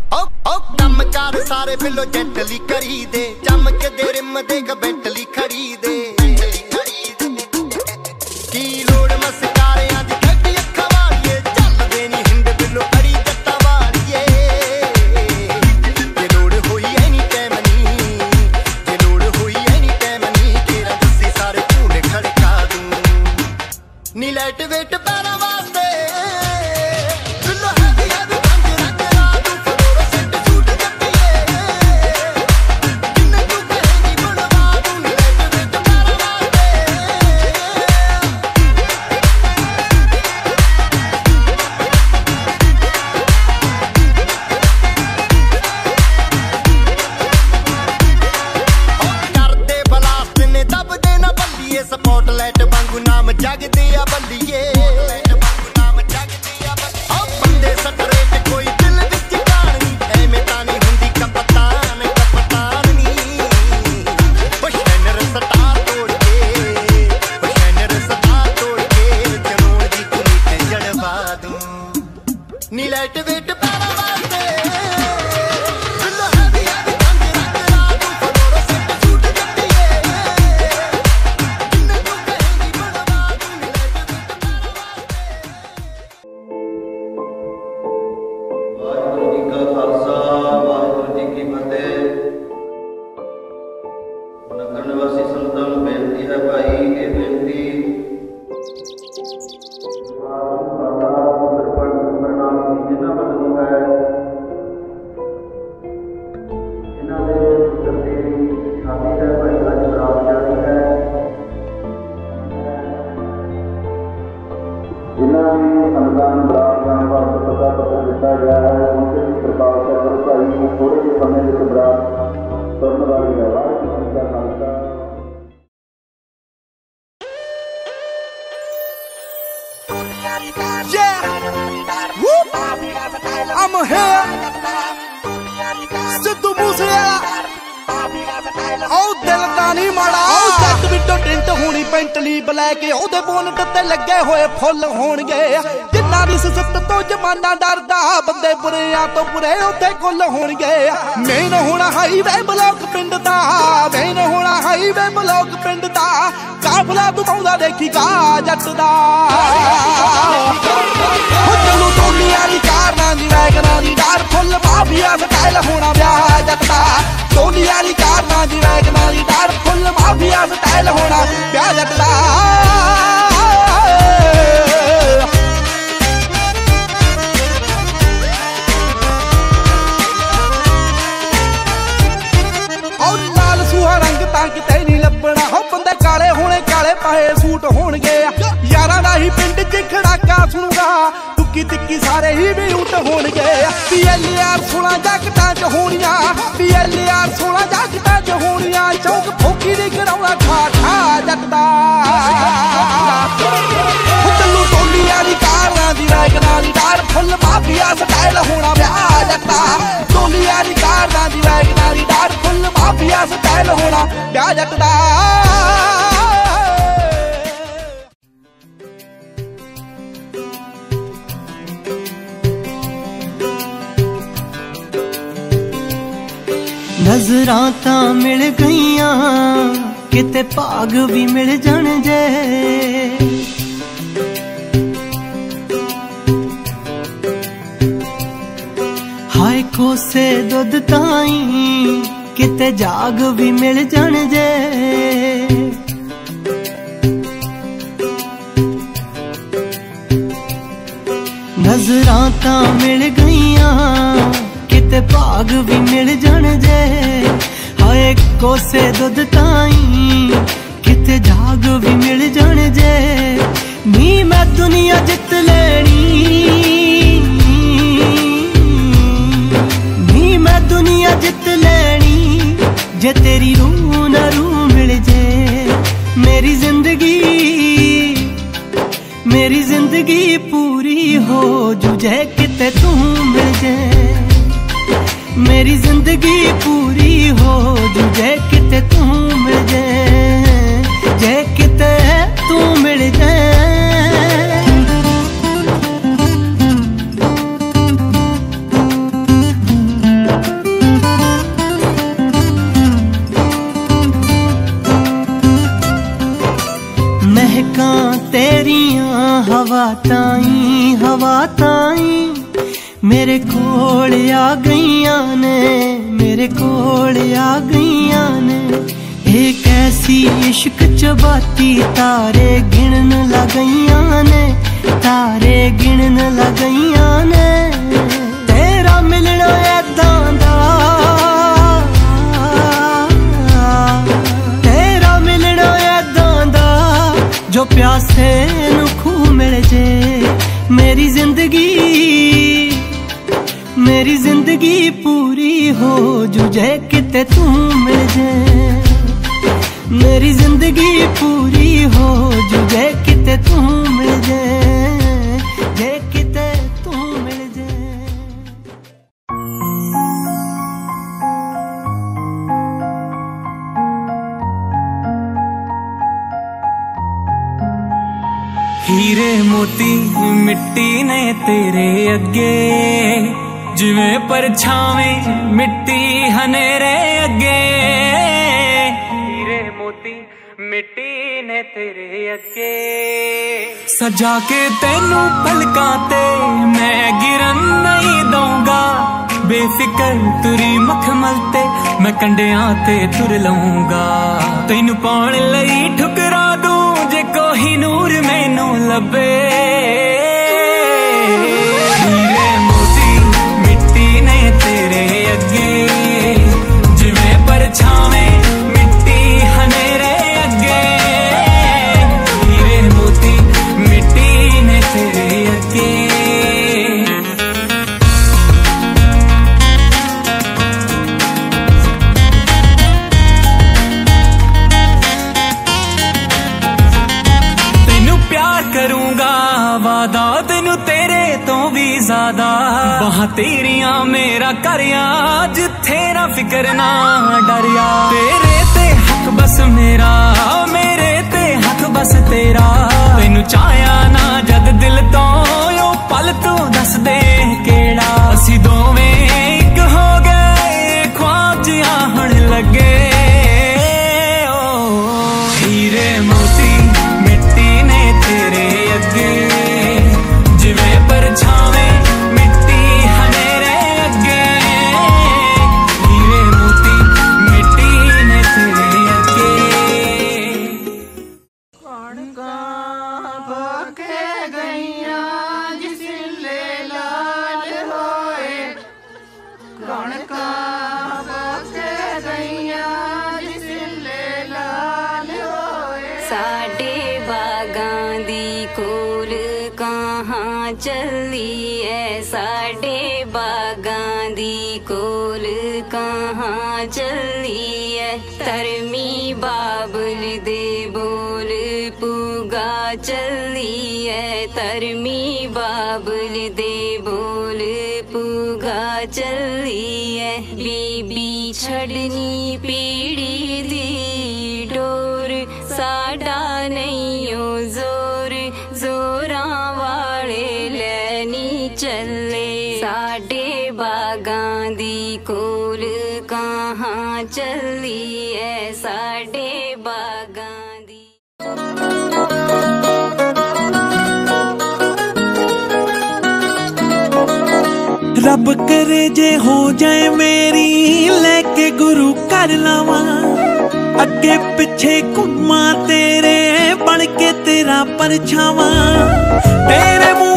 ਕੰਮ ਕਾਰ ਸਾਰੇ ਬਿੱਲੋ ਜੈਂਟਲੀ ਕਰੀ ਦੇ, ਚਮਕ ਦੇ ਰਿਮ ਦੇ ਗਬੈਂਟਲੀ ਖੜੀ ਦੇ। ਕੀ ਲੋੜ ਮਸਕਾਰਿਆਂ ਦੀ ਖੱਟੀ ਅੱਖਾਂ ਵਾਲੀਏ, ਚੱਲਦੇ ਨੀ ਹਿੰਦ ਬਿੱਲੋ ਅੜੀ ਜੱਟਾਂ ਵਾਲੀਏ। ਜੇ ਲੋੜ ਹੋਈ ਐਨੀ ਟਾਈਮ ਨੀ, ਜੇ ਲੋੜ ਹੋਈ ਐਨੀ ਟਾਈਮ ਨੀ, ਤੇਰਾ ਦੱਸੀ ਸਾਰੇ ਝੂੰਡ ਖੜਕਾ ਦੂੰ ਨੀ। ਲਾਈਟ ਵੇਟ ਪੈਰਾਂ ਵਾਸਤੇ ਸਪੋਟਲਾਈਟ ਵਾਂਗੂ ਨਾਮ ਜਗਦੇ ਆ ਬੱਲੀਏ। ਬੰਦੇ ਸਟਰੇਟ ਕੋਈ ਦਿਲ ਵਿੱਚ ਕਹਾਣੀ, ਐਵੇਂ ਤਾਂ ਨਹੀਂ ਹੁੰਦੀ ਕਪਤਾਨ ਕਪਤਾਨ ਨੀ। ਹੁਸ਼ੈਨਰ ਸਟਾਰ ਤੋੜ ਕੇ, ਹੁਸ਼ੈਨਰ ਸਟਾਰ ਤੋੜ ਕੇ, ਜਨੂਨ ਦੀ ਕੁੜੀ ਤੇ ਜੜਵਾ ਦੂੰ ਨੀ। ਲਾਈਟ ਵੇਟ ਪੈਰਾਂ ਵਾਸਤੇ I'm here, ਸਿੱਧੂ ਮੂਸੇਵਾਲਾ। ਉਹ ਦਿਲ ਤਾਂ ਨਹੀਂ ਮਾੜਾ, ਉਹ ਜੱਟ ਵਿੱਚੋਂ ਟਿੰਟ ਹੋਣੀ ਪੈਂਟਲੀ ਬਲੈਕ, ਉਹਦੇ ਬੋਨਟ ਤੇ ਲੱਗੇ ਹੋਏ ਫੁੱਲ ਹੋਣਗੇ। ਜਿੰਨਾ ਦੀ ਸਿੱਤ ਤੋਂ ਜਮਾਨਾ ਡਰਦਾ, ਬੰਦੇ ਬੁਰਿਆਂ ਤੋਂ ਬੁਰੇ ਉੱਥੇ ਕੁੱਲ ਹੋਣਗੇ। ਮੇਨ ਹੋਣਾ ਹਾਈਵੇ ਬਲੌਕ ਪਿੰਡ ਦਾ, ਮੇਨ ਹੋਣਾ ਹਾਈਵੇ ਬਲੌਕ ਪਿੰਡ ਦਾ। ਕਾਫਲਾ ਤੂੰ ਪਾਉਂਦਾ ਦੇਖੀਗਾ ਜੱਟ ਦਾ। ਚਲੋ ਟੋਲੀਆਂ ਦੀ ਕਾਰਾਂ ਦੀ ਵੈਗਨਾਂ ਦੀ ਡਾਰ, ਫੁੱਲ ਮਾਫੀਆ ਸਟਾਈਲ ਹੋਣਾ ਵਿਆਹ ਜੱਟ ਦਾ। ਟੋਲੀਆਂ ਦੀ ਕਾਰਾਂ ਦੀ ਵੈਗਨਾਂ ਦੀ ਡਾਰ, ਫੁੱਲ ਮਾਫੀਆ ਸਟਾਈਲ ਹੋਣਾ ਵਿਆਹ ਜੱਟ ਦਾ। ਲਾਲ ਸੂਹਾ ਰੰਗ ਤਾਂ ਕਿਤੇ ਨਹੀਂ ਲੱਭਣਾ, ਹੋ ਬੰਦੇ ਕਾਲੇ ਹੋਣੇ ਕਾਲੇ ਪਾਏ ਸੂਟ ਹੋਣਗੇ। ਯਾਰਾਂ ਦਾ ਹੀ ਪਿੰਡ 'ਚ ਖੜਾਕਾ ਸੁਣੂਗਾ, ਟੁੱਕੀ ਤਿੱਕੀ ਸਾਰੇ ਹੀ ਵੀ ਊਟ ਹੋਣਗੇ। PLR 16 ਜੱਟਾਂ 'ਚ ਹੋਣੀਆਂ, PLR 16 ਜੱਟਾਂ 'ਚ ਹੋਣੀਆਂ। ਚੌਕ ਫੋਕੀ ਦੀ ਕਰਾਉਣਾ ਠਾ ਠਾ ਜੱਟ ਦਾ। ਚੱਲੂ ਟੋਲੀਆਂ ਦੀ ਕਾਰਾਂ ਦੀ ਵੈਗਨਾਂ ਦੀ ਡਾਰ, ਫੁੱਲ ਮਾਫੀਆ ਸਟਾਈਲ ਹੋਣਾ ਵਿਆਹ ਜੱਟ ਦਾ। ਟੋਲੀਆਂ ਦੀ ਕਾਰਾਂ ਦੀ ਵੈਗਨਾਂ ਦੀ ਡਾਰ, ਫੁੱਲ ਮਾਫੀਆ ਸਟਾਈਲ ਹੋਣਾ ਵਿਆਹ ਜੱਟ ਦਾ। ਨਜ਼ਰਾਂ ਤਾਂ ਮਿਲ ਗਈਆਂ, ਕਿਤੇ ਭਾਗ ਵੀ ਮਿਲ ਜਾਣ ਜੇ। ਹਾਏ ਕੋਸੇ ਦੁੱਧ ਤਾਈਂ, ਕਿਤੇ ਜਾਗ ਵੀ ਮਿਲ ਜਾਣ ਜੇ। ਨਜ਼ਰਾਂ ਤਾਂ ਮਿਲ ਗਈਆਂ, ਕਿਤੇ ਭਾਗ ਵੀ ਮਿਲ ਜਾਣ ਜੇ। ਹਾਏ ਕੋਸੇ ਦੁੱਧ ਤਾਈਂ, ਕਿਤੇ ਜਾਗ ਵੀ ਮਿਲ ਜਾਣ ਜੇ। ਨੀ ਮੈਂ ਦੁਨੀਆ ਜਿੱਤ ਲੈਣੀ, ਨੀ ਮੈਂ ਦੁਨੀਆ ਜਿੱਤ ਲੈਣੀ, ਜੇ ਤੇਰੀ ਰੂਹ ਨਾ ਰੂਹ ਮਿਲ ਜੇ। ਮੇਰੀ ਜ਼ਿੰਦਗੀ ਪੂਰੀ ਹੋ ਜੂ ਜੇ ਕਿਤੇ ਤੂੰ ਮਿਲ ਜੇ। मेरी जिंदगी पूरी हो जू जे किते तू मिल जाए, जे किते तू मिल जाए। पलकां तेरियां हवा ताई मेरे कोल आ गईयां ने, मेरे कोल आ गईयां ने। एक ऐसी इश्क चबाती तारे गिनन लगईयां ने, तारे गिनन लगईयां ने। तेरा मिलना ऐदां दा, तेरा मिलना ऐदां दा जो प्यासे नू खूह मिल जे। मेरी जिंदगी पूरी हो जुजे किते तू मिल जे। मेरी जिंदगी पूरी हो जुजे किते तू मिल जे, जे किते तू मिल जे। हीरे मोती मिट्टी ने तेरे अगे, जिवें परछावें मिट्टी हनेरे अगे। हीरे मोती मिट्टी ने तेरे अगे, सजा के तेनू पलकां ते मैं गिरन नहीं दूंगा। बेफिकर तुरी मखमल ते मैं कंडियां ते तुर लऊंगा। तेनू पाउण लई ठुकरा दूं जे कोही नूर मैनू लभे। हीरे मोती मिट्टी ने तेरे अगे, जिवें परछावें मिट्टी हनेरे अगे। हीरे मोती मिट्टी ने तेरे अगे। वादा तेनू तेरे तो भी ज्यादा, वहां तेरिया मेरा करया जिथे ना फिकर ना डरिया। तेरे ते हक बस मेरा, मेरे ते हक बस तेरा। तेनू चाहया ना जद दिल तो यो पल तू दस दे केड़ा। असी दोवें एक हो गए ख्वाब जिया हण लगे। हीरे मोती मिट्टी ने तेरे अगे, जिवें परछावें मिट्टी हनेरे अगे। हीरे मोती मिट्टी ने तेरे अगे। कणकां बखे गईयां जिसले लाल होए। कणकां बखे गईयां जिसले लाल होए। साडे बागां दी कोल कहाँ चली है, साडे बागां दी कोल कहाँ चली है। तरमी बाबुल दे बोल पुगा चली है, तरमी बाबुल दे बोल पुगा चली है। बीबी छड़नी पीड़ी दी डोर, साडा नहीं ओ जोर, जोरां वाले लैनी चले। साडे बागां दी कोल कहाँ चली है, साडे बागां दी। रब करे जे हो जाए मेरी, लेके गुरु कर लावा। अगे पिछे घुमा तेरे बन के तेरा परछावा। तेरे